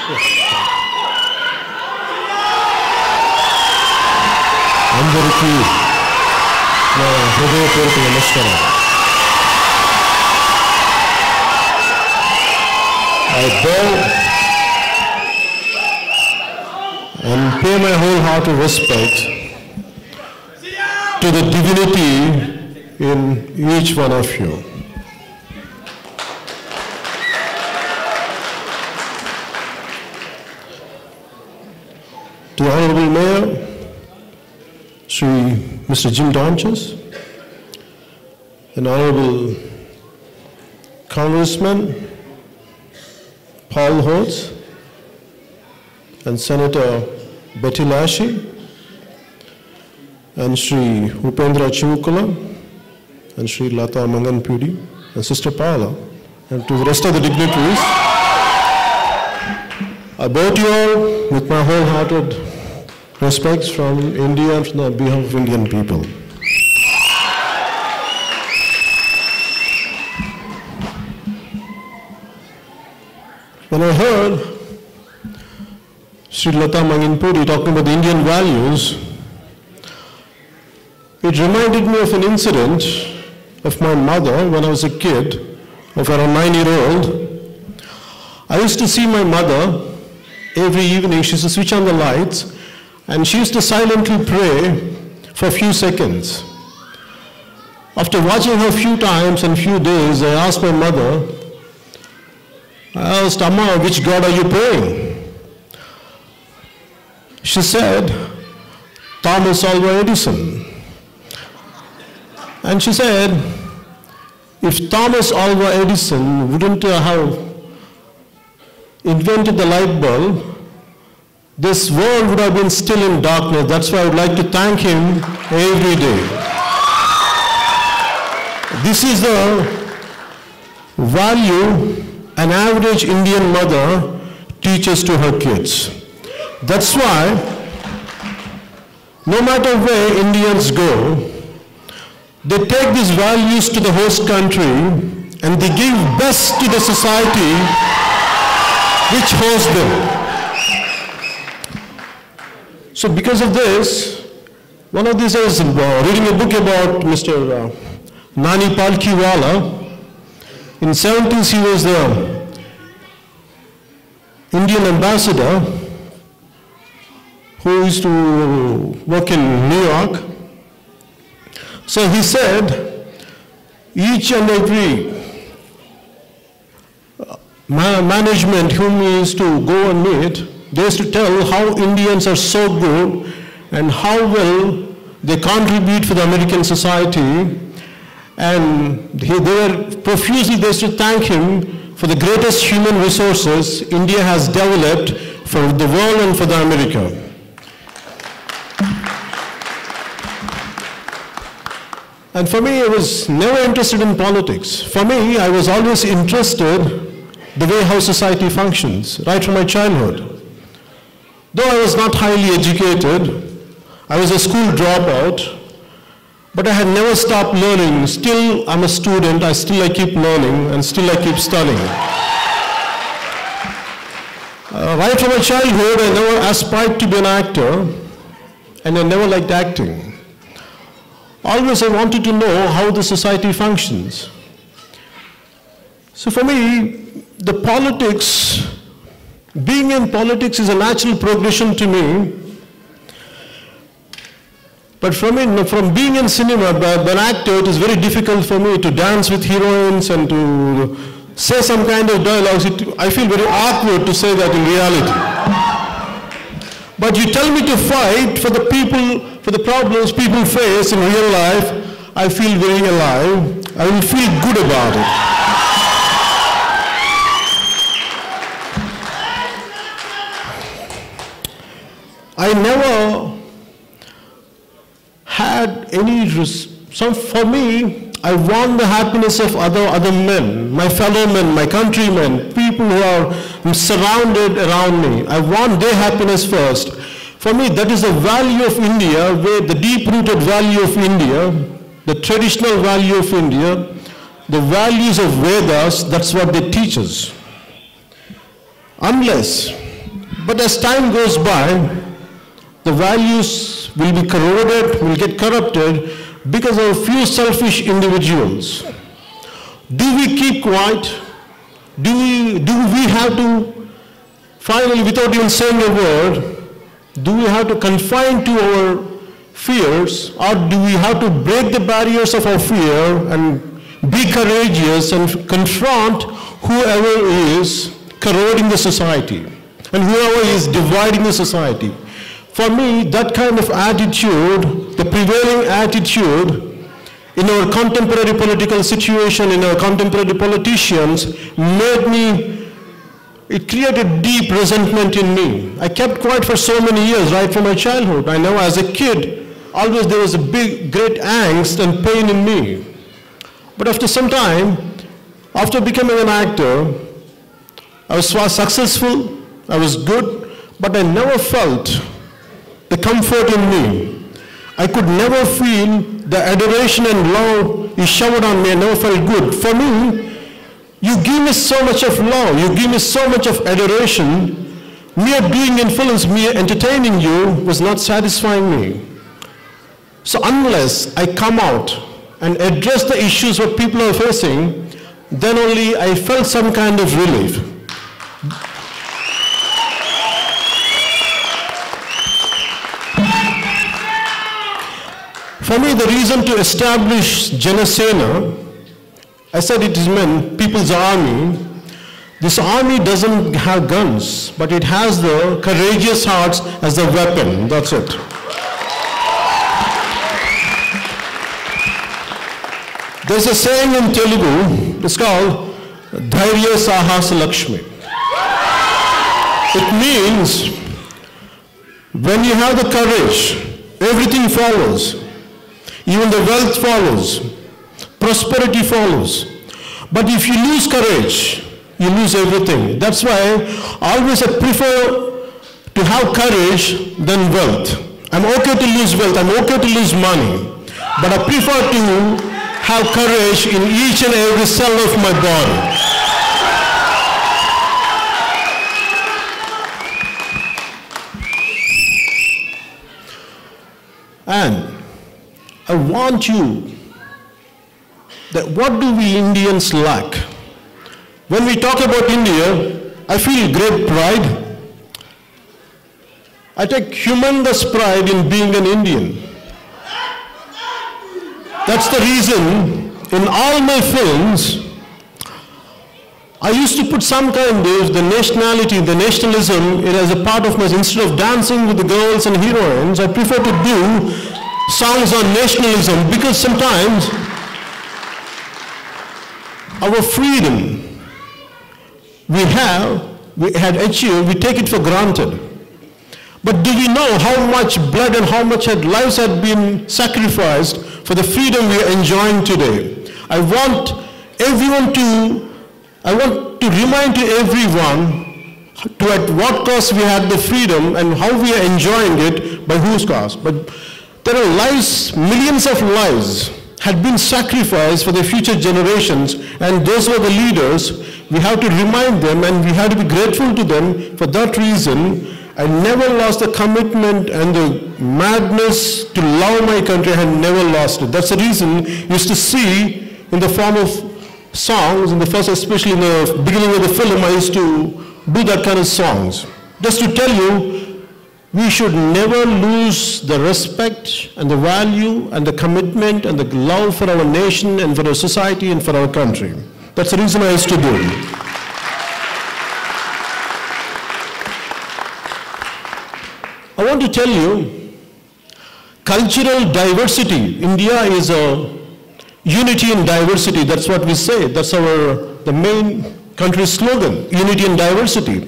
అందరికీ నా హృదయపూర్వక నమస్కారం. I bow and pay my wholehearted respect to the divinity in each one of you. To the Honorable Mayor, Sri Mr. Jim Donches, and Honorable Congressman Paul Holtz, and Senator Betty Lashley, and Sri Upendra Chivukula, and Sri Lata Manganpudi, and Sister Paula, and to the rest of the dignitaries, I bow to you all with my wholehearted respects from India and from the behalf of Indian people. When I heard Sri Lata Manganpudi talking about the Indian values, it reminded me of an incident of my mother when I was a kid, of around 9-year-old. I used to see my mother every evening. She used to switch on the lights and she used to silently pray for a few seconds. After watching her a few times and few days, I asked my mother, Amma, which God are you praying? She said, Thomas Alva Edison. And she said, if Thomas Alva Edison wouldn't have invented the light bulb, this world would have been still in darkness. That's why I would like to thank him every day. This is the value an average Indian mother teaches to her kids. That's why no matter where Indians go, they take these values to the host country and they give best to the society which hosts them. So because of this, one of these days, reading a book about Mr. Nani Palkiwala. In 70s, he was the Indian ambassador who used to work in New York. So he said, each and every management whom he used to go and meet, they used to tell how Indians are so good and how well they contribute for the American society. And they were profusely, they used to thank him for the greatest human resources India has developed for the world and for the America. And for me, I was never interested in politics. For me, I was always interested the way how society functions, right from my childhood. Though I was not highly educated, I was a school dropout, but I had never stopped learning. Still, I'm a student, I keep learning, and still I keep studying. Right from my childhood, I never aspired to be an actor, and I never liked acting. Always I wanted to know how the society functions. So for me, the politics, being in politics is a natural progression to me. But from being in cinema, as an actor, it is very difficult for me to dance with heroines and to say some kind of dialogues. I feel very awkward to say that in reality. But you tell me to fight for the people, for the problems people face in real life, I feel very alive. I will feel good about it. I never had any, for me, I want the happiness of other men, my fellow men, my countrymen, people who are surrounded around me. I want their happiness first. For me, that is the value of India, where the deep-rooted value of India, the traditional value of India, the values of Vedas, that's what they teach us. Unless But as time goes by, the values will be corroded, will get corrupted because of a few selfish individuals. Do we keep quiet? Do we have to, finally, without even saying a word, do we have to confine to our fears, or do we have to break the barriers of our fear and be courageous and confront whoever is corroding the society and whoever is dividing the society? For me, that kind of attitude, the prevailing attitude in our contemporary political situation, in our contemporary politicians, it created deep resentment in me. I kept quiet for so many years, right from my childhood. I know as a kid, always there was a great angst and pain in me. But after some time, after becoming an actor, I was successful, I was good, but I never felt the comfort in me. I could never feel the adoration and love you showered on me. I never felt good. For me, you give me so much of love, you give me so much of adoration. Mere doing influence, mere entertaining you was not satisfying me. So unless I come out and address the issues what people are facing, then only I felt some kind of relief. For me, the reason to establish Janasena, I said it is meant People's Army. This army doesn't have guns, but it has the courageous hearts as a weapon. That's it. There's a saying in Telugu, it's called Dhairya Sahas Lakshmi. It means when you have the courage, everything follows. Even the wealth follows. Prosperity follows. But if you lose courage, you lose everything. That's why always I prefer to have courage than wealth. I'm okay to lose wealth, I'm okay to lose money, but I prefer to have courage in each and every cell of my body. And I want you, that what do we Indians lack? When we talk about India, I feel great pride. I take humongous pride in being an Indian. That's the reason in all my films, I used to put some kind of the nationality, the nationalism as a part of my, instead of dancing with the girls and heroines, I prefer to do songs on nationalism, because sometimes our freedom we had achieved, we take it for granted. But do we know how much blood and how much lives had been sacrificed for the freedom we are enjoying today? I want to remind to everyone at what cost we had the freedom and how we are enjoying it, by whose cost. But there are lives, millions of lives had been sacrificed for the future generations, and those were the leaders. We have to remind them and we have to be grateful to them. For that reason, I never lost the commitment and the madness to love my country. I had never lost it. That's the reason you used to see in the form of songs, in the first, especially in the beginning of the film, I used to do that kind of songs. Just to tell you, we should never lose the respect and the value and the commitment and the love for our nation and for our society and for our country. That's the reason I used to do it. I want to tell you, cultural diversity. India is a unity in diversity. That's what we say. That's the main country slogan, unity in diversity.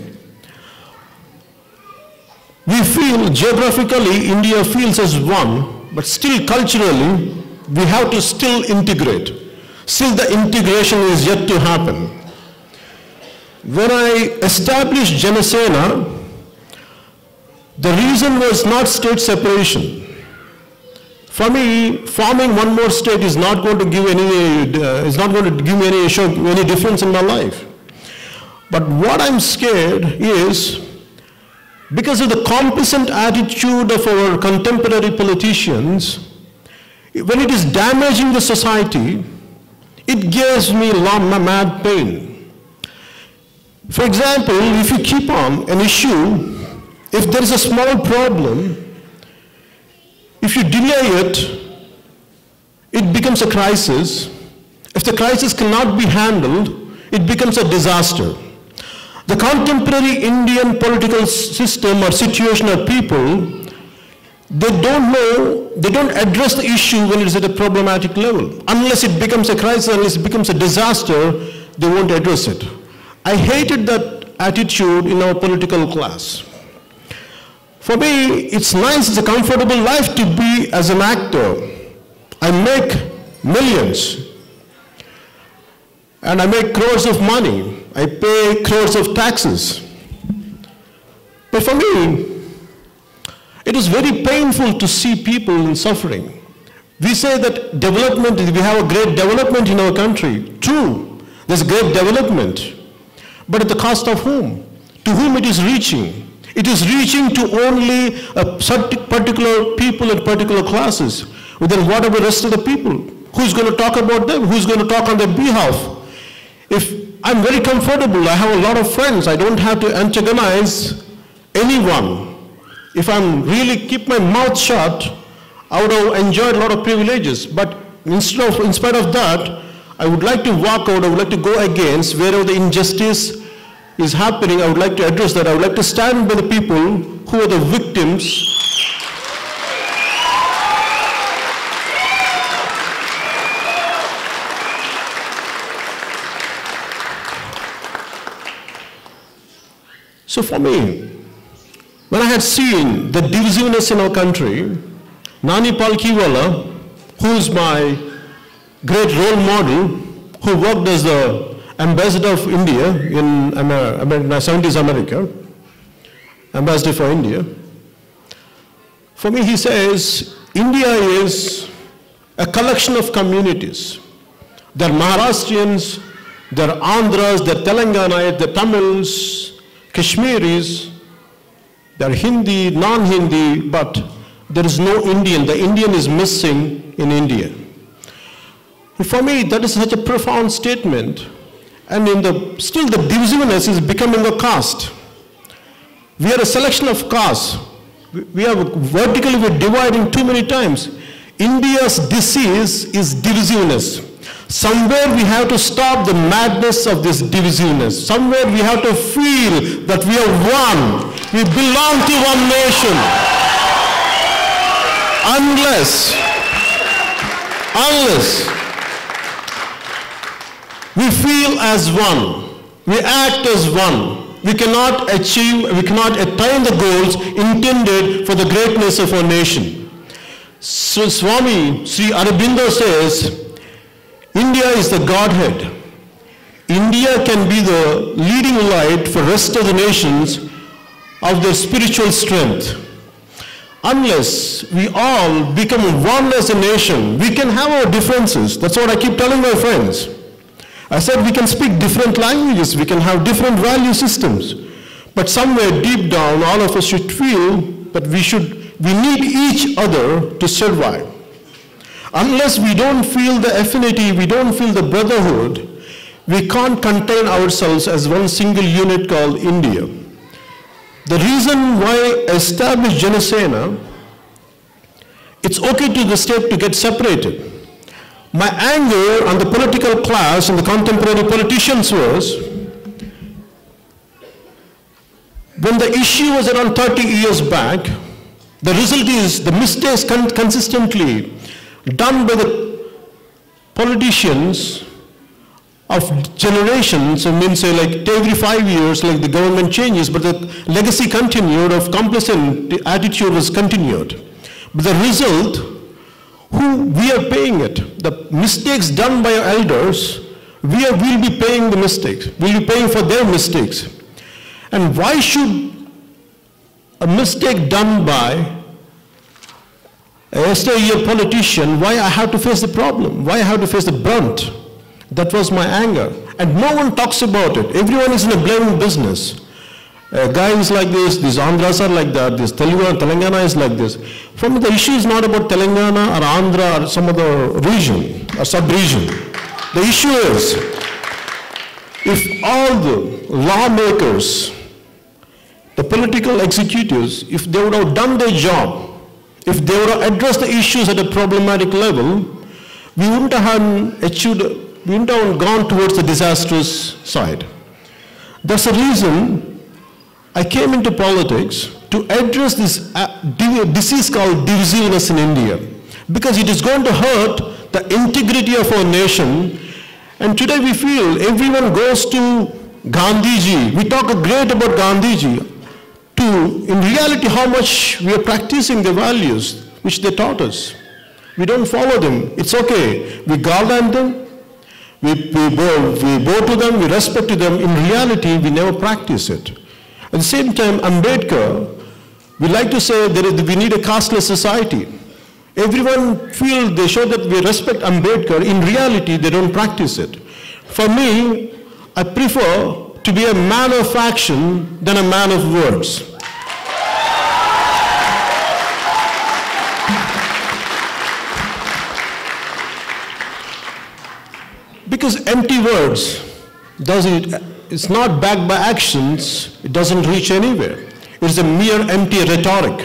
We feel geographically India feels as one, but still culturally we have to still integrate. Still the integration is yet to happen. When I established Janasena, the reason was not state separation. For me, forming one more state is not going to give me any difference in my life. But what I'm scared is, because of the complacent attitude of our contemporary politicians, when it is damaging the society, it gives me mad pain. For example, if you keep on an issue, if there is a small problem, if you delay it, it becomes a crisis. If the crisis cannot be handled, it becomes a disaster. The contemporary Indian political system or situation or people, they don't address the issue when it is at a problematic level. Unless it becomes a crisis, unless it becomes a disaster, they won't address it. I hated that attitude in our political class. For me, it's nice, it's a comfortable life to be as an actor. I make millions, and I make crores of money. I pay crores of taxes. But for me, it is very painful to see people in suffering. We say that development, we have a great development in our country. True, there's great development. But at the cost of whom? To whom it is reaching? It is reaching to only a particular people and particular classes. Well, then what about the rest of the people? Who's going to talk about them? Who's going to talk on their behalf? If I'm very comfortable, I have a lot of friends, I don't have to antagonize anyone. If I'm really keep my mouth shut, I would have enjoyed a lot of privileges. But in spite of that, I would like to walk out, I would like to go against wherever the injustice is happening. I would like to address that. I would like to stand by the people who are the victims. So for me, when I had seen the divisiveness in our country, Nani Palkiwala, who is my great role model, who worked as the ambassador of India in 70s America, ambassador for India. For me, he says, India is a collection of communities. There are Maharashtrians, there are Andhras, there are Telangana, there are Tamils, Kashmiris, there are Hindi, non-Hindi, but there is no Indian. The Indian is missing in India. For me, that is such a profound statement. And still the divisiveness is becoming a caste. We are a selection of castes. We are vertically, we're dividing too many times. India's disease is divisiveness. Somewhere we have to stop the madness of this divisiveness. Somewhere we have to feel that we are one. We belong to one nation. Unless we feel as one, we act as one, we cannot attain the goals intended for the greatness of our nation. So Swami Sri Aurobindo says, India is the Godhead. India can be the leading light for the rest of the nations of their spiritual strength. Unless we all become one as a nation, we can have our differences. That's what I keep telling my friends. I said we can speak different languages, we can have different value systems, but somewhere deep down all of us should feel that we need each other to survive. Unless we don't feel the affinity, we don't feel the brotherhood, we can't contain ourselves as one single unit called India. The reason why I established Janasena, it's okay to the state to get separated. My anger on the political class and the contemporary politicians was, when the issue was around 30 years back, the result is the mistakes consistently done by the politicians of generations, I mean, say like every 5 years, like the government changes, but the legacy continued of complacent attitude was continued. But the result, we are paying it. The mistakes done by our elders, we'll be paying the mistakes. We'll be paying for their mistakes. And why should a mistake done by a yesteryear politician, why I have to face the problem? Why I have to face the brunt? That was my anger. And no one talks about it. Everyone is in a blaming business. A guy is like this, these Andhras are like that, this Telangana is like this. For me, the issue is not about Telangana or Andhra or some other region or sub-region. The issue is, if all the lawmakers, the political executives, if they would have done their job, if they would have addressed the issues at a problematic level, we wouldn't have achieved, we wouldn't have gone towards the disastrous side. That's the reason I came into politics, to address this disease called divisiveness in India, because it is going to hurt the integrity of our nation. And today we feel everyone goes to Gandhiji. We talk great about Gandhiji. In reality, how much we are practicing the values which they taught us. We don't follow them. It's okay. We garland them, we bow to them, we respect to them. In reality, we never practice it. At the same time, Ambedkar, we like to say that we need a casteless society. Everyone feels they show that we respect Ambedkar. In reality, they don't practice it. For me, I prefer to be a man of action than a man of words. Because empty words, it's not backed by actions, it doesn't reach anywhere. It's a mere empty rhetoric.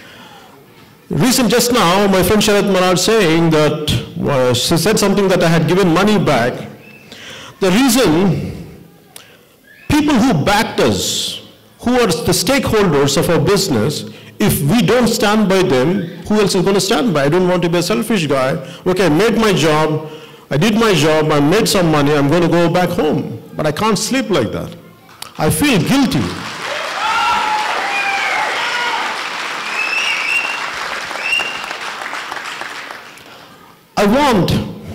Just now, my friend Sharat Marad saying that, she said something that I had given money back. The reason people who backed us, who are the stakeholders of our business, if we don't stand by them, who else is going to stand by? I don't want to be a selfish guy. Okay, I made my job, I did my job, I made some money, I'm going to go back home. But I can't sleep like that. I feel guilty. I want,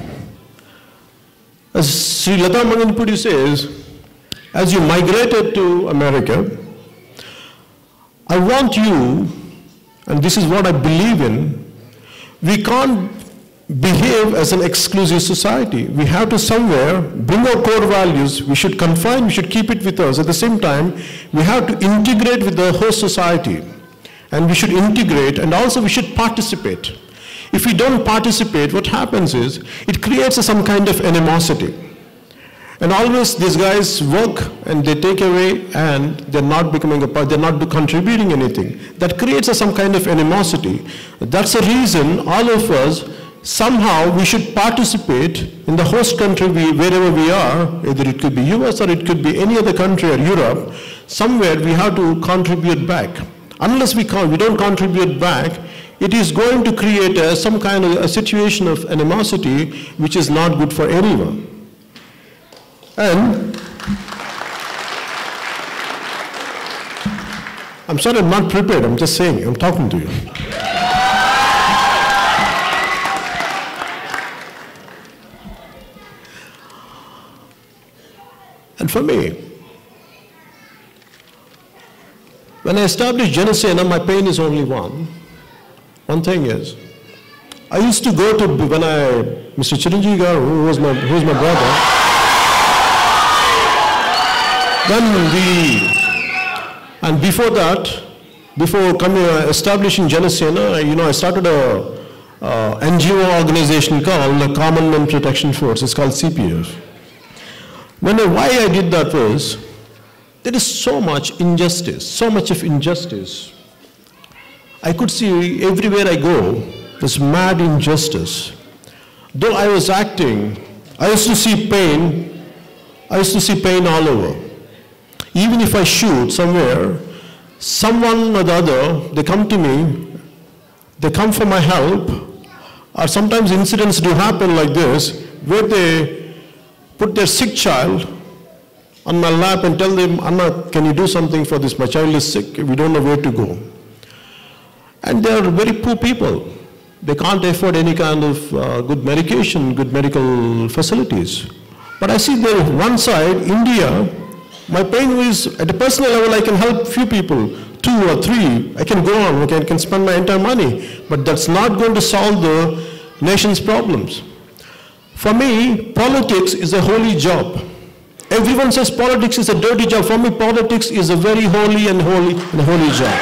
as Sri Lata Manganpudi says, as you migrated to America, I want you, and this is what I believe in, we can't behave as an exclusive society. We have to somewhere bring our core values. We should confine, we should keep it with us. At the same time, we have to integrate with the host society. And we should integrate, and also we should participate. If we don't participate, what happens is, it creates some kind of animosity. And always these guys work and they take away and they're not becoming a part, they're not contributing anything. That creates some kind of animosity. That's the reason all of us, somehow we should participate in the host country wherever we are, either it could be US or it could be any other country or Europe, somewhere we have to contribute back. Unless we don't contribute back, it is going to create some kind of a situation of animosity which is not good for anyone. And I'm sorry, I'm not prepared, I'm just saying, I'm talking to you. And for me, when I established Janasena, my pain is only one. One thing is, I used to go to, Mr. Chiranjeevi Garu, who's my brother, and before that, before establishing Janasena, I started a NGO organization called the Common Man Protection Force. It's called CPF. Why I did that was, there is so much injustice, so much of injustice. I could see everywhere I go, this mad injustice. Though I was acting, I used to see pain all over. Even if I shoot somewhere, someone or the other, they come to me, they come for my help, or sometimes incidents do happen like this, where they put their sick child on my lap and tell them, Anna, can you do something for this? My child is sick, we don't know where to go. And they are very poor people. They can't afford any kind of good medication, good medical facilities. But I see there one side, India, my pain is, at a personal level, I can help few people, 2 or 3. I can go on, I can spend my entire money. But that's not going to solve the nation's problems. For me, politics is a holy job. Everyone says politics is a dirty job. For me, politics is a very holy and holy job.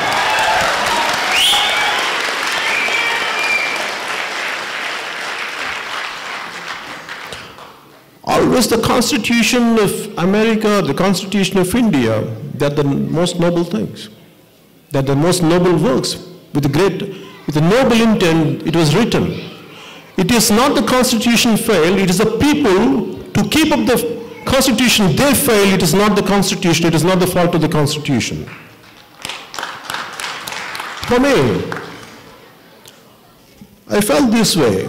Always the Constitution of America, the Constitution of India, they're the most noble things. They're the most noble works. With a noble intent, it was written. It is not the Constitution failed, it is the people to keep up the Constitution, they fail, it is not the Constitution, it is not the fault of the Constitution. For me, I felt this way.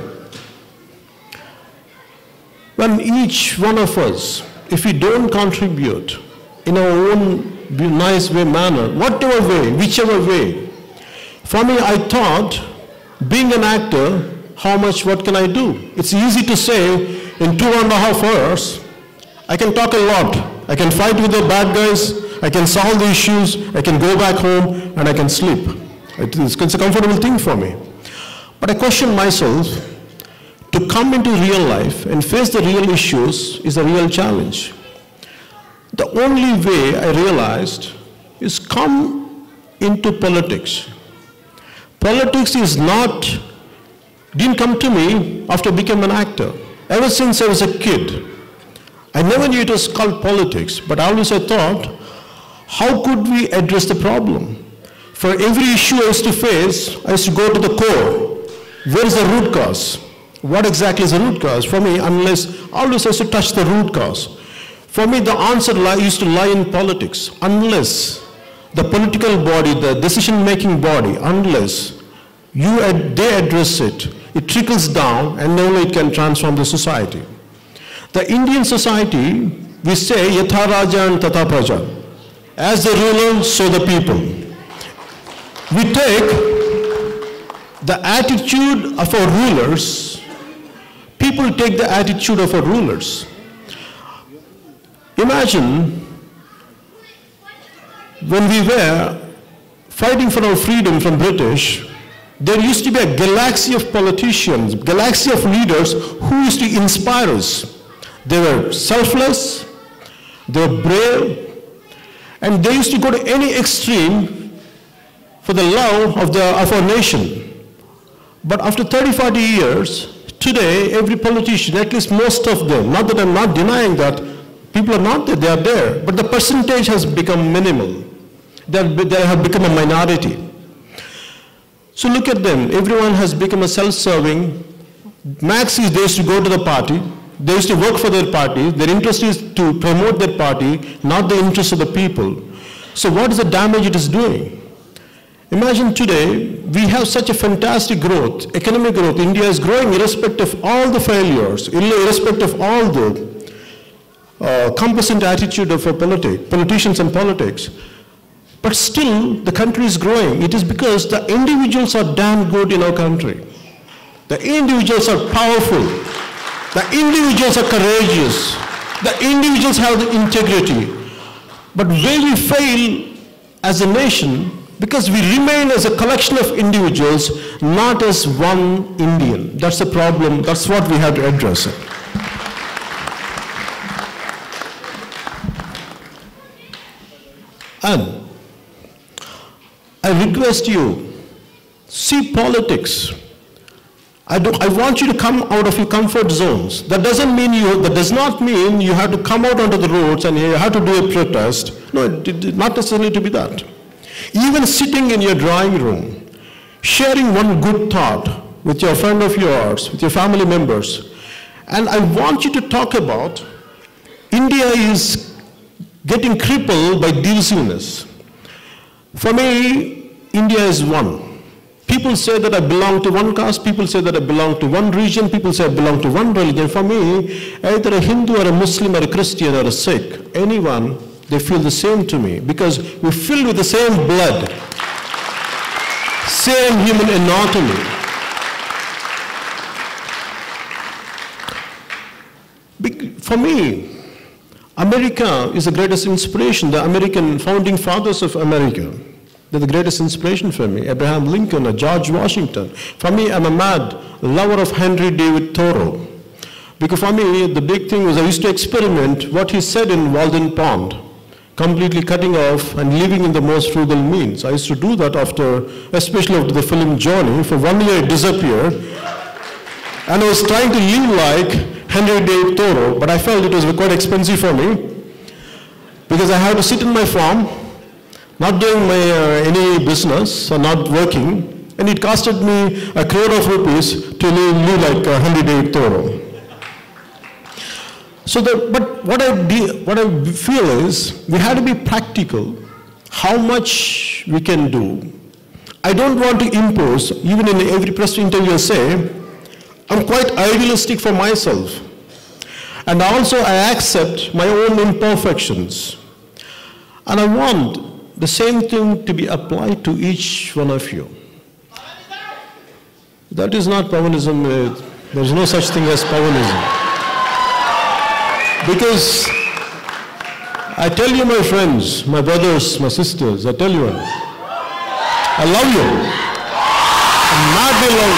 When each one of us, if we don't contribute in our own nice way, manner, whatever way, whichever way, for me, I thought, being an actor, what can I do? It's easy to say, in 2.5 hours, I can talk a lot. I can fight with the bad guys, I can solve the issues, I can go back home, and I can sleep. It's a comfortable thing for me. But I question myself, to come into real life and face the real issues is a real challenge. The only way I realized is come into politics. Politics didn't come to me after I became an actor. Ever since I was a kid, I never knew it was called politics, but always I thought, how could we address the problem? For every issue I used to face, I used to go to the core. Where is the root cause? What exactly is the root cause? For me, always I used to touch the root cause. For me, the answer used to lie in politics. Unless the political body, the decision-making body, unless they address it, it trickles down and only it can transform the society. The Indian society, we say, Yatha Raja and Tata Praja. As the ruler, so the people. We take the attitude of our rulers, people take the attitude of our rulers. Imagine when we were fighting for our freedom from British, there used to be a galaxy of politicians, galaxy of leaders who used to inspire us. They were selfless, they were brave, and they used to go to any extreme for the love of our nation. But after 30-40 years, today every politician, at least most of them, not that I'm not denying that, people are not there, they are there, but the percentage has become minimal. They have become a minority. So look at them, everyone has become a self-serving. Max is they used to go to the party, they used to work for their party, their interest is to promote their party, not the interest of the people. So what is the damage it is doing? Imagine today, we have such a fantastic growth, economic growth. India is growing irrespective of all the failures, irrespective of all the complacent attitude of politicians and politics. But still, the country is growing. It is because the individuals are damn good in our country. The individuals are powerful. The individuals are courageous. The individuals have the integrity. But where we fail as a nation, because we remain as a collection of individuals, not as one Indian. That's the problem. That's what we have to address it. And I request you, see politics. I want you to come out of your comfort zones. That does not mean you have to come out onto the roads and you have to do a protest. No, not necessarily to be that. Even sitting in your drawing room, sharing one good thought with your friend of yours, with your family members. And I want you to talk about India is getting crippled by divisiveness. For me, India is one. People say that I belong to one caste, people say that I belong to one region, people say I belong to one religion. For me, either a Hindu or a Muslim or a Christian or a Sikh, anyone, they feel the same to me because we're filled with the same blood, same human anatomy. For me, America is the greatest inspiration, the American founding fathers of America. They're the greatest inspiration for me. Abraham Lincoln or George Washington. For me, I'm a mad lover of Henry David Thoreau. Because for me, the big thing was I used to experiment what he said in Walden Pond, completely cutting off and living in the most frugal means. I used to do that after, especially after the film Johnny. For 1 year it disappeared. And I was trying to live like Henry David Thoreau, but I felt it was quite expensive for me because I had to sit in my farm, not doing any business or not working, and it costed me a crore of rupees to live like Henry David Thoreau. So, but what I feel is we have to be practical, how much we can do. I don't want to impose, even in every press interview I say, I'm quite idealistic for myself. And also I accept my own imperfections. And I want the same thing to be applied to each one of you. That is not Pawanism. There is no such thing as Pawanism. Because I tell you, my friends, my brothers, my sisters, I tell you, I love you. I'm madly love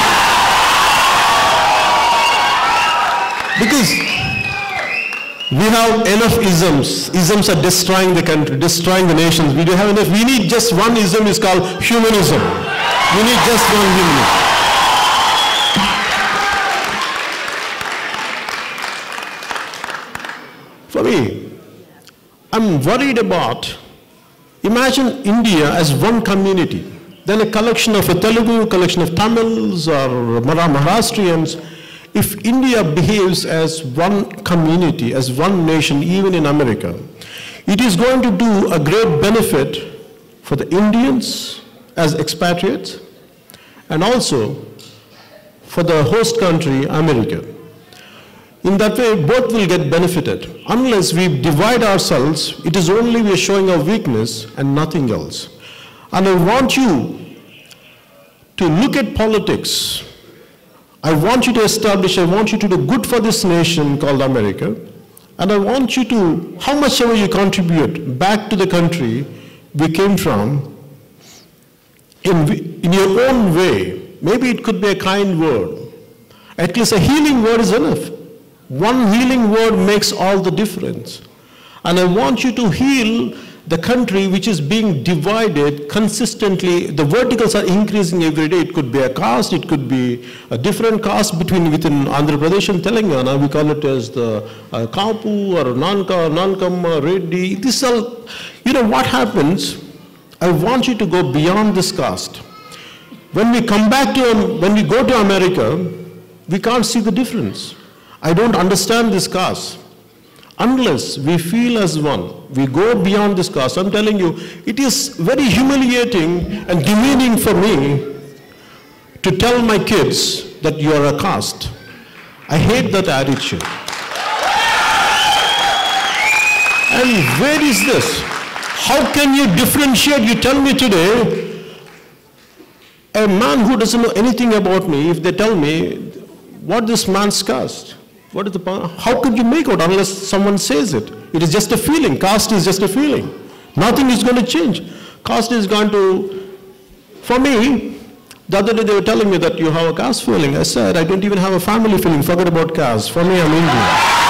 you. Because we have enough isms. Isms are destroying the country, destroying the nations. We don't have enough. We need just one ism, is called humanism. We need just one humanism. For me, I'm worried about, imagine India as one community, then a collection of a Telugu, collection of Tamils or Maharashtrians. If India behaves as one community, as one nation, even in America, it is going to do a great benefit for the Indians as expatriates and also for the host country, America. In that way, both will get benefited. Unless we divide ourselves, it is only we are showing our weakness and nothing else. And I want you to look at politics. I want you to establish, I want you to do good for this nation called America. And I want you to, how much ever you contribute back to the country we came from, in your own way. Maybe it could be a kind word. At least a healing word is enough. One healing word makes all the difference. And I want you to heal the country which is being divided consistently. The verticals are increasing every day. It could be a caste, it could be a different caste within Andhra Pradesh and Telangana. We call it as the Kapu or Nankam, Reddy. This all, you know what happens? I want you to go beyond this caste. When we come back to, when we go to America, we can't see the difference. I don't understand this caste. Unless we feel as one, we go beyond this caste. I'm telling you, it is very humiliating and demeaning for me to tell my kids that you are a caste. I hate that attitude. And where is this? How can you differentiate? You tell me today, a man who doesn't know anything about me, if they tell me what this man's caste, what is the, how could you make out unless someone says it? It is just a feeling. Caste is just a feeling. Nothing is going to change. Caste is going to, for me, the other day they were telling me that you have a caste feeling. I said, I don't even have a family feeling. Forget about caste. For me, I'm Indian.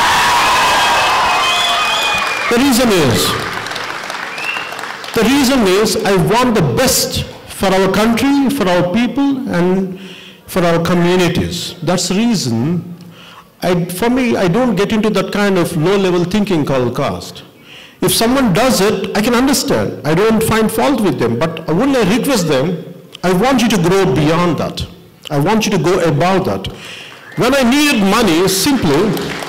The reason is I want the best for our country, for our people, and for our communities. That's the reason. For me, I don't get into that kind of low-level thinking called caste. If someone does it, I can understand. I don't find fault with them. But when I request them, I want you to grow beyond that. I want you to go above that. When I needed money, simply,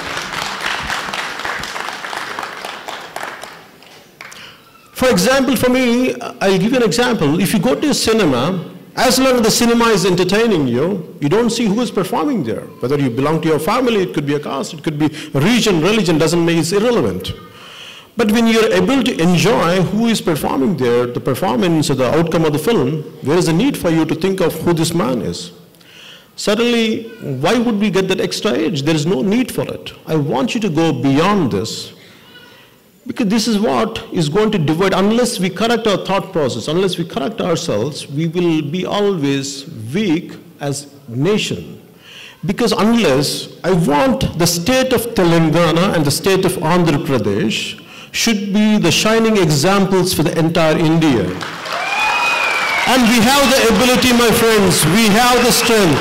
for example, for me, I'll give you an example. If you go to a cinema, as long as the cinema is entertaining you, you don't see who is performing there. Whether you belong to your family, it could be a caste, it could be a region, religion, doesn't make it irrelevant. But when you're able to enjoy who is performing there, the performance or the outcome of the film, there is a need for you to think of who this man is. Suddenly, why would we get that extra edge? There is no need for it. I want you to go beyond this. Because this is what is going to divide. Unless we correct our thought process, unless we correct ourselves, we will be always weak as nation. Because unless I want the state of Telangana and the state of Andhra Pradesh should be the shining examples for the entire India. And we have the ability, my friends, we have the strength.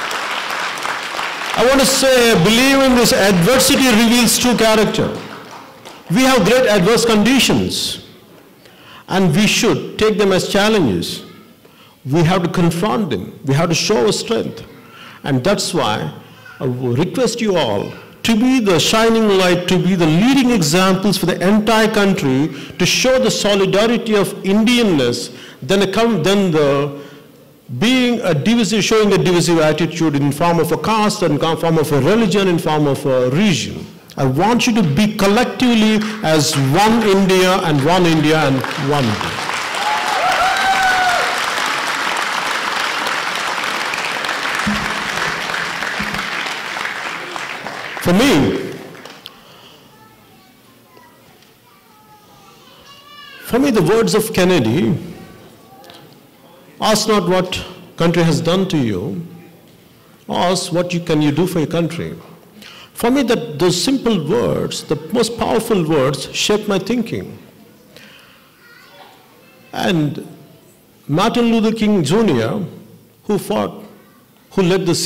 I want to say, I believe in this, adversity reveals true character. We have great adverse conditions, and we should take them as challenges. We have to confront them. We have to show our strength. And that's why I request you all to be the shining light, to be the leading examples for the entire country, to show the solidarity of Indianness, than being a divisive, showing a divisive attitude in form of a caste, in form of a religion, in form of a region. I want you to be collectively as one India and one India and one India. For me, the words of Kennedy, ask not what country has done to you, ask what can you do for your country. For me, those simple words, the most powerful words, shape my thinking. And Martin Luther King Jr., who led the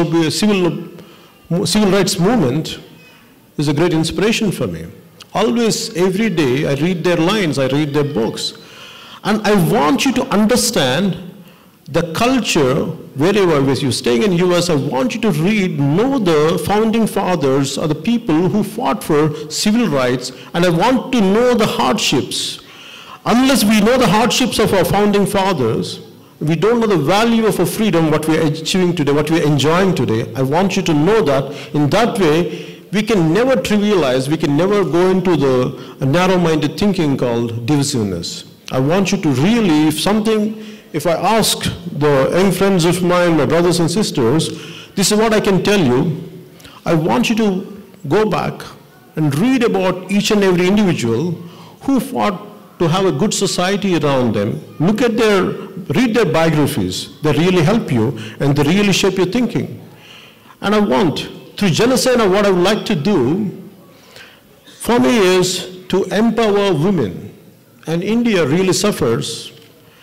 civil rights movement, is a great inspiration for me. Always, every day, I read their lines, I read their books. And I want you to understand the culture, wherever you're staying in US, I want you to know the founding fathers or the people who fought for civil rights, and I want to know the hardships. Unless we know the hardships of our founding fathers, we don't know the value of our freedom, what we are achieving today, what we are enjoying today. I want you to know that. In that way, we can never trivialize, we can never go into the narrow-minded thinking called divisiveness. I want you to really, if I ask the young friends of mine, my brothers and sisters, this is what I can tell you. I want you to go back and read about each and every individual who fought to have a good society around them. Read their biographies. They really help you and they really shape your thinking. And I want, through Janasena, what I would like to do, for me, is to empower women. And India really suffers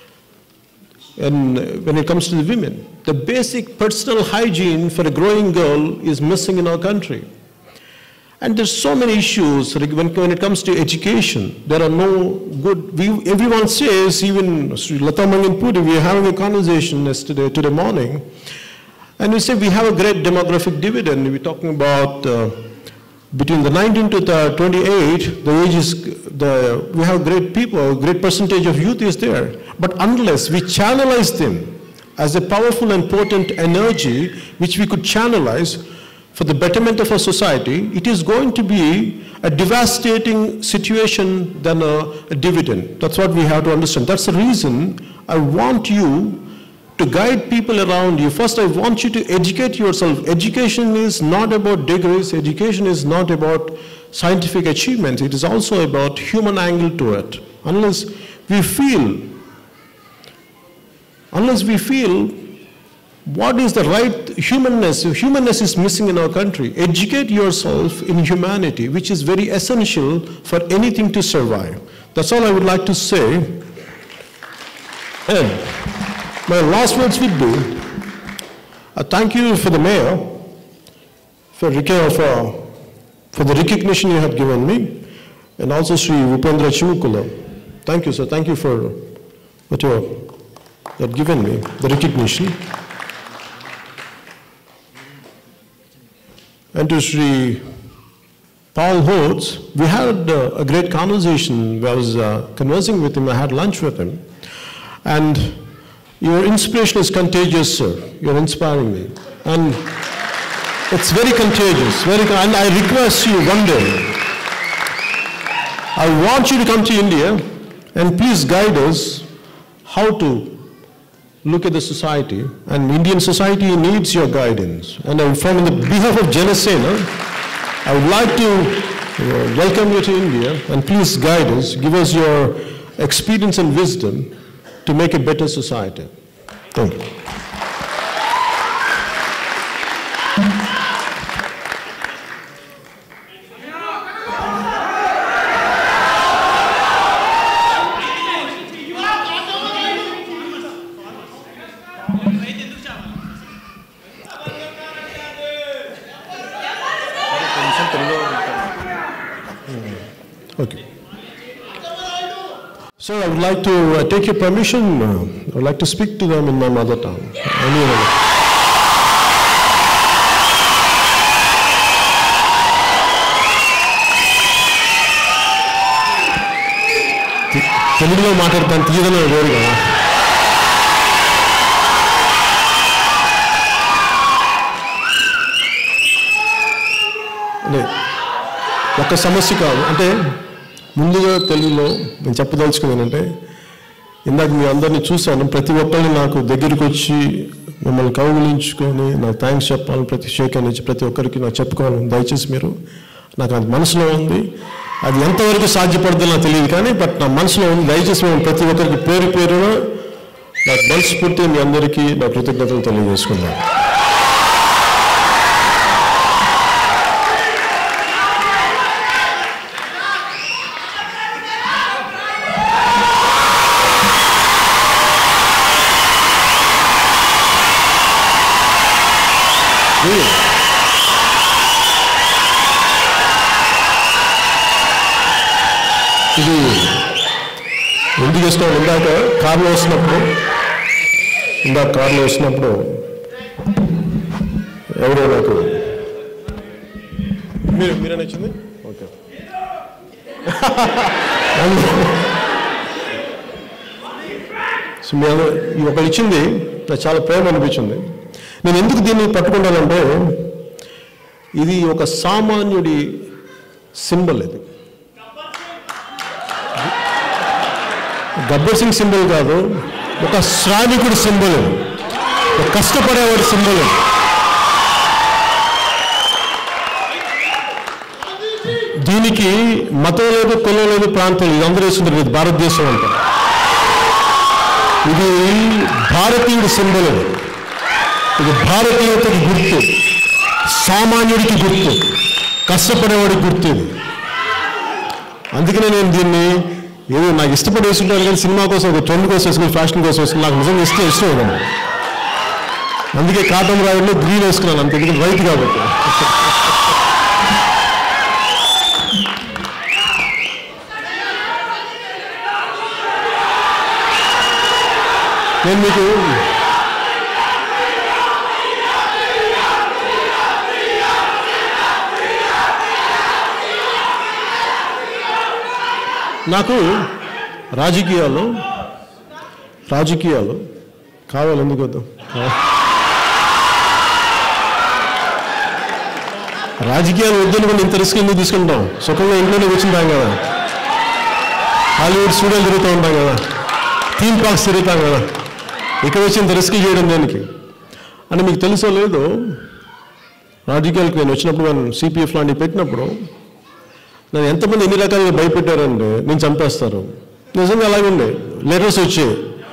when it comes to the women. The basic personal hygiene for a growing girl is missing in our country. And there's so many issues when it comes to education. There are no good, everyone says, even Sri Lata Manganpuri, we were having a conversation today morning, and we say we have a great demographic dividend. We're talking about between the 19 to the 28, the age is, we have great people, a great percentage of youth is there. But unless we channelize them as a powerful and potent energy, which we could channelize for the betterment of our society, it is going to be a devastating situation than a dividend. That's what we have to understand. That's the reason I want you to guide people around you. First, I want you to educate yourself. Education is not about degrees. What is not about scientific achievements. It is also about human angle to it. Unless we feel what is the right humanness is missing in our country. Educate yourself in humanity, which is very essential for anything to survive. That's all I would like to say. And my last words would be, thank you for the mayor for the recognition you have given me, and also Sri Upendra Chivukula. Thank you, sir. Thank you for what you have given me, the recognition. And to Sri Paul Holtz, we had a great conversation. I was conversing with him, I had lunch with him. And your inspiration is contagious, sir. You're inspiring me. And it's very contagious. And I request you one day, I want you to come to India and please guide us how to look at the society. And Indian society needs your guidance. And from the behalf of Janasena, I would like to welcome you to India and please guide us, give us your experience and wisdom to make a better society. Thank you. Sir, I would like to take your permission. I would like to speak to them in my mother tongue. తెలుగులో మాట్లాడతాను, తీయదనే వేరు కదా. ఒక సమస్య కాదు. అంటే ముందుగా తెలుగులో నేను చెప్పదలుచుకున్నానంటే, ఇందాక మీ అందరినీ చూశాను. ప్రతి ఒక్కరిని నాకు దగ్గరికి వచ్చి మిమ్మల్ని కౌగులించుకొని నాకు థ్యాంక్స్ చెప్పాలని, ప్రతి షేక్ నుంచి ప్రతి ఒక్కరికి నాకు చెప్పుకోవాలని దయచేసి మీరు, నాకు అది మనసులో ఉంది. అది ఎంతవరకు సాధ్యపడుతుందో నాకు తెలియదు, కానీ బట్ నా మనసులో ఉంది. దయచేసి మేము ప్రతి ఒక్కరికి పేరు పేరున నాకు మనస్ఫూర్తిగా మీ అందరికీ నా కృతజ్ఞతలు తెలియజేసుకున్నాను. ఇది ఎందుకు ఇష్టం, ఇందాక కారులో వస్తున్నప్పుడు ఎవరో నాకు మీరే నచ్చింది. ఓకే, సో మీ ఒకళ్ళు ఇచ్చింది నాకు చాలా ప్రేమ అనిపించింది. నేను ఎందుకు దీన్ని పట్టుకుంటానంటే, ఇది ఒక సామాన్యుడి సింబల్. ఇది గబ్బర్ సింగ్ సింబల్ కాదు, ఒక శ్రామికుడి సింబల్, ఒక కష్టపడేవాడి సింబల్. దీనికి మతం లేదు, కులం లేదు, ప్రాంతం లేదు, అందరూ వేసుకుంటారు. ఇది భారతదేశం అంటే. ఇది భారతీయుడి సింబల్. ఇది భారతీయతకి గుర్తు, సామాన్యుడికి గుర్తు, కష్టపడేవాడికి గుర్తు. ఇది అందుకనే నేను దీన్ని ఏదో నాకు ఇష్టపడి వేసుకుంటాను, కానీ సినిమా కోసం, ఒక ట్రెండ్ కోసం వేసుకుని, ఫ్యాషన్ కోసం వేసుకుని, నాకు నిజంగా ఇష్టం ఇవ్వడం. అందుకే కాటన్ రాయల్లో గ్రీన్ వేసుకున్నాను, అంతే, ఎందుకంటే రైతు కాబట్టి. నేను మీకు నాకు రాజకీయాలు కావాలి, ఎందుకు వద్దు. రాజకీయాలు వద్దనుకుని ఇంత రిస్క్ ఎందుకు తీసుకుంటాం? సుఖంగా ఇంట్లోనే కూర్చుంటాం కదా, హాలీవుడ్ స్టూడియోలు తిరుగుతూ ఉంటాం కదా, థీమ్ పార్క్స్ తిరుగుతాం కదా, ఇక్కడ వచ్చి ఇంత రిస్క్ చేయడం దేనికి అని మీకు తెలుసో లేదో. రాజకీయాలకు నేను వచ్చినప్పుడు, నేను సిపిఎఫ్ లాంటివి పెట్టినప్పుడు నన్ను ఎంతమంది ఎన్ని రకాలుగా భయపెట్టారంటే, నేను చంపేస్తారు. నిజంగా అలాగే ఉండే లెటర్స్ వచ్చాయి.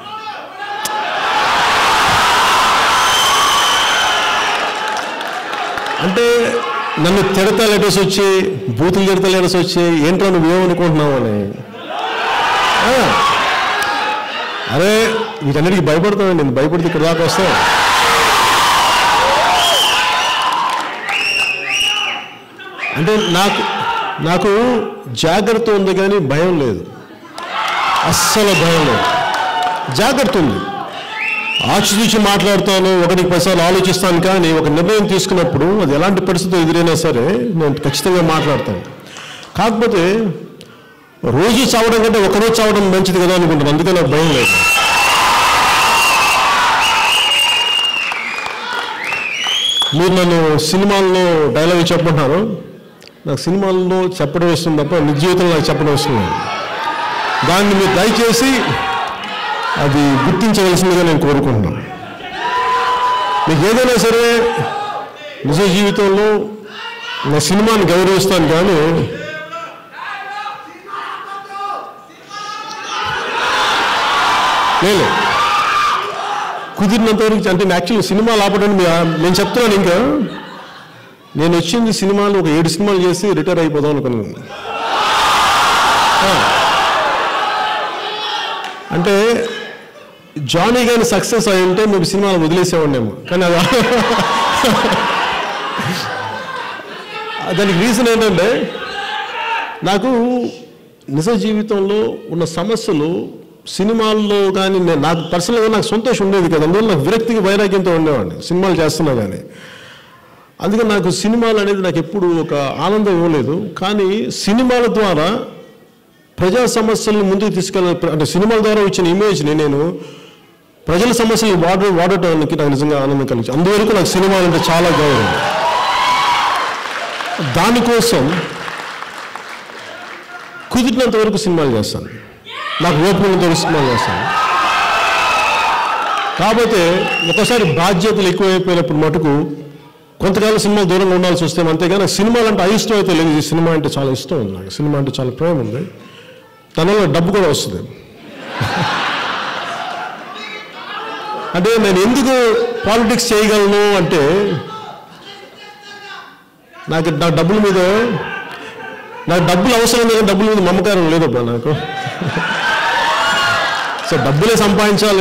అంటే నన్ను తిడతా లెటర్స్ వచ్చాయి, బూతులు తిడతా లెటర్స్ వచ్చాయి. ఏంటో నువ్వేమనుకుంటున్నావు అని. అరే వీటన్నిటికీ భయపడతానండి, నేను భయపడితే ఇక్కడ దాకా వస్తాను. అంటే నాకు జాగ్రత్త ఉంది, కానీ భయం లేదు, అస్సలు భయం లేదు. జాగ్రత్త ఉంది, ఆచితూచి మాట్లాడుతాను, ఒకటికి 10 సార్లు ఆలోచిస్తాను. కానీ ఒక నిర్ణయం తీసుకున్నప్పుడు అది ఎలాంటి పరిస్థితులు ఎదురైనా సరే నేను ఖచ్చితంగా మాట్లాడతాను. కాకపోతే రోజు చావడం కంటే ఒకరోజు చావడం మంచిది కదా అనుకుంటాను. అందుకే నాకు భయం లేదు. మీరు నన్ను సినిమాల్లో డైలాగ్ చెప్పమంటున్నారు, నాకు సినిమాల్లో చెప్పడం వస్తుంది తప్ప నిజ జీవితంలో నాకు చెప్పడం వస్తుంది. దాన్ని మీరు దయచేసి అది గుర్తించవలసిందిగా నేను కోరుకుంటున్నాను. మీకు ఏదైనా సరే నిజ జీవితంలో నా సినిమాని గౌరవిస్తాను, కానీ లేదు కుదిరినంత వరకు. అంటే యాక్చువల్లీ సినిమాలు ఆపడానికి నేను చెప్తున్నాను. ఇంకా నేను వచ్చింది సినిమాలు ఒక 7 సినిమాలు చేసి రిటైర్ అయిపోదాం అనుకున్నాను. అంటే జానీ గాని సక్సెస్ అయి ఉంటే మేము సినిమాలు వదిలేసేవాడినేమో, కానీ దానికి రీజన్ ఏంటంటే, నాకు నిజ జీవితంలో ఉన్న సమస్యలు సినిమాల్లో కానీ నాకు పర్సనల్గా నాకు సంతోషం ఉండేది కదా, అందువల్ల నాకు విరక్తికి వైరాగ్యంతో ఉండేవాడిని సినిమాలు చేస్తున్నా కానీ. అందుకని నాకు సినిమాలు అనేది నాకు ఎప్పుడు ఒక ఆనందం ఇవ్వలేదు. కానీ సినిమాల ద్వారా ప్రజా సమస్యలను ముందుకు అంటే సినిమాల ద్వారా వచ్చిన ఇమేజ్ని నేను ప్రజల సమస్యలు వాడటానికి నాకు నిజంగా ఆనందం కలిగింది. అందువరకు నాకు సినిమాలు అంటే చాలా గౌరవం. దానికోసం కుదిరినంత వరకు సినిమాలు చేస్తాను, నాకు ఓపికనంత వరకు సినిమాలు చేస్తాను. కాకపోతే ఒకసారి బాధ్యతలు ఎక్కువైపోయినప్పుడు మటుకు కొంతకాలం సినిమాలు దూరంగా ఉండాల్సి వస్తే, అంతేగాని నాకు సినిమాలు అంటే అయిష్టం అయితే లేదు. సినిమా అంటే చాలా ఇష్టం ఉంది నాకు, సినిమా అంటే చాలా ప్రేమ ఉంది, దానివల్ల డబ్బు కూడా వస్తుంది. అంటే నేను ఎందుకు పాలిటిక్స్ చేయగలను అంటే నాకు డబ్బుల మీద నాకు డబ్బులు అవసరం లేదు, డబ్బుల మీద మమకారం లేదబ్బా నాకు. సో డబ్బులే సంపాదించాలి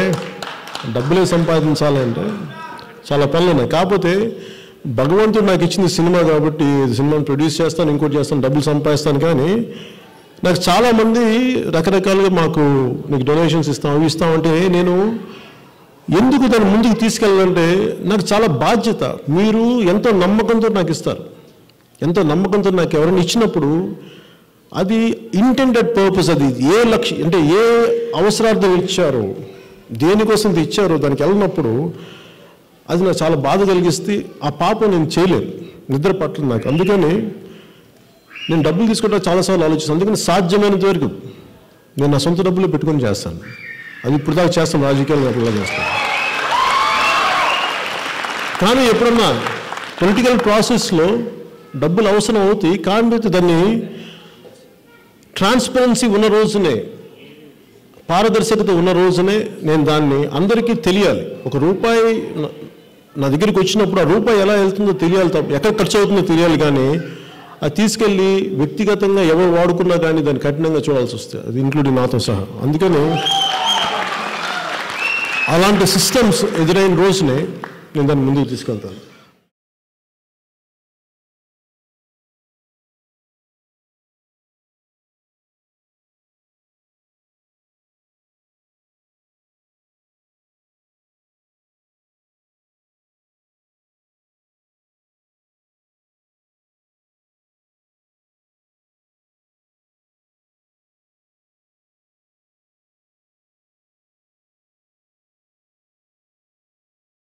అంటే చాలా పనులు ఉన్నాయి. కాకపోతే భగవంతుడు నాకు ఇచ్చింది సినిమా కాబట్టి సినిమాని ప్రొడ్యూస్ చేస్తాను, ఇంకోటి చేస్తాను, డబ్బులు సంపాదిస్తాను. కానీ నాకు చాలామంది రకరకాలుగా నీకు డొనేషన్స్ అవి ఇస్తామంటే నేను ఎందుకు దాన్ని ముందుకు తీసుకెళ్ళాలంటే నాకు చాలా బాధ్యత. మీరు ఎంతో నమ్మకంతో నాకు ఇస్తారు, ఎంతో నమ్మకంతో నాకు ఎవరైనా ఇచ్చినప్పుడు అది ఇంటెండెడ్ పర్పస్, అది ఏ లక్ష్యం అంటే ఏ అవసరార్థం ఇచ్చారో, దేనికోసం ఇచ్చారో దానికి వెళ్ళినప్పుడు అది నాకు చాలా బాధ కలిగిస్తే ఆ పాపం నేను చేయలేను, నిద్ర పట్టలేదు నాకు. అందుకని నేను డబ్బులు తీసుకుంటా చాలాసార్లు ఆలోచిస్తాను. అందుకని సాధ్యమైనంత వరకు నేను నా సొంత డబ్బులు పెట్టుకొని చేస్తాను. అది ఇప్పుడు దాకా చేస్తాను, రాజకీయాలు అట్లా చేస్తాను. కానీ ఎప్పుడన్నా పొలిటికల్ ప్రాసెస్లో డబ్బులు అవసరం అవుతాయి, కానీ దాన్ని ట్రాన్స్పరెన్సీ ఉన్న రోజునే, పారదర్శకత ఉన్న రోజునే నేను దాన్ని అందరికీ తెలియాలి. ఒక రూపాయి నా దగ్గరికి వచ్చినప్పుడు ఆ రూపాయి ఎలా వెళ్తుందో తెలియాలి, ఎక్కడ ఖర్చు అవుతుందో తెలియాలి. కానీ అది తీసుకెళ్ళి వ్యక్తిగతంగా ఎవరు వాడుకున్నా కానీ దాన్ని కఠినంగా చూడాల్సి వస్తుంది, అది ఇంక్లూడింగ్ నాతో సహా. అందుకని అలాంటి సిస్టమ్స్ ఎదురైన రోజునే నేను దాన్ని ముందుకు తీసుకెళ్తాను.